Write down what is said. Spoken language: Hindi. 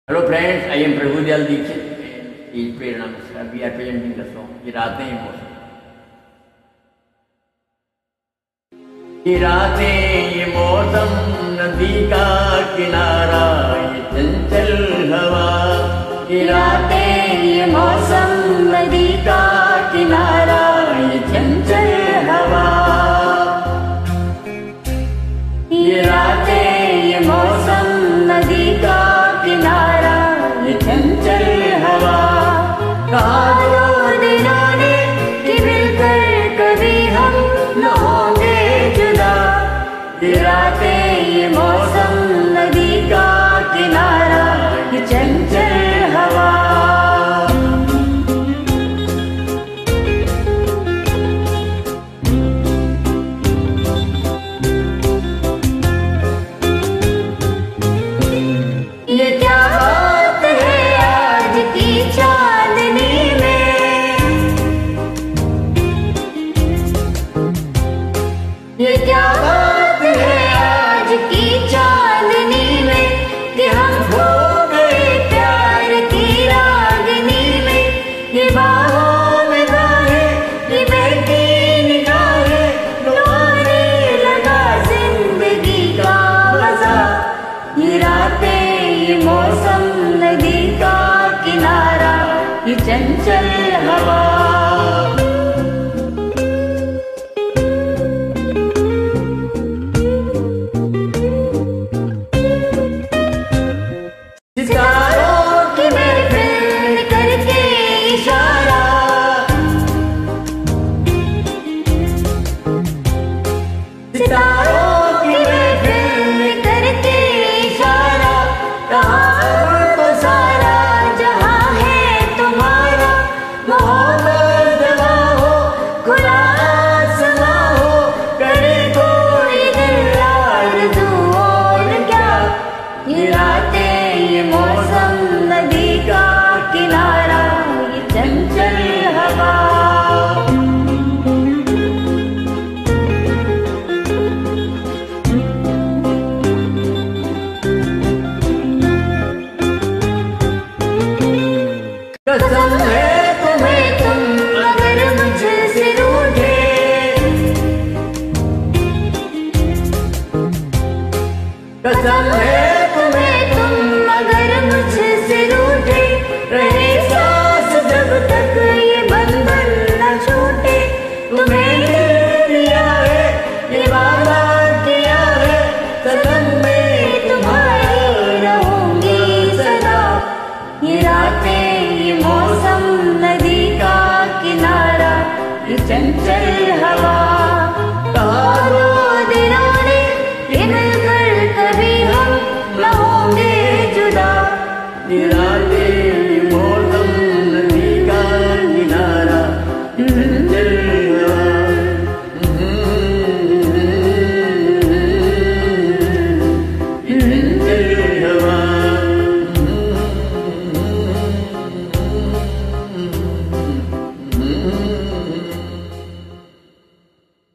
Hello friends, I am Prabhu Dayal Dixit and is Prerna Mishra. We are presenting the song ये रातें ये मौसम। ये रातें ये मौसम नदी का किनारा ये चंचल हवा। ये रातें ये मौसम नदी का किनारा ये चंचल हवा। ये रातें ये मौसम नदी का किनारा ये चंचल हवा। कहा दो दिनों ने कि मिलकर कभी हम न होंगे जुदा। ये रातें ये मौसम नदी का किनारा ये चंचल हवा। ये क्या बात है आज की चांदनी में। ये क्या बात है आज की चांदनी में कि हम खो गए प्यार की रागनी में। ये बाहों में बाहें ये बहती निगाहें लुभाने लगा जिंदगी का मजा। ये रातें ये मौसम नदी का किनारा ये चंचल हवा। सितारों की महफिल करके इशारा। सितारों की महफिल करके इशारा। कहाँ तो सारा जहाँ है तुम्हारा। मोहब्बत जवा हो खुला आसमां हो करे कोई दिल आरज़ू और क्या। ये रातें ये मौसम नदी का किनारा ये चंचल हवा। कसम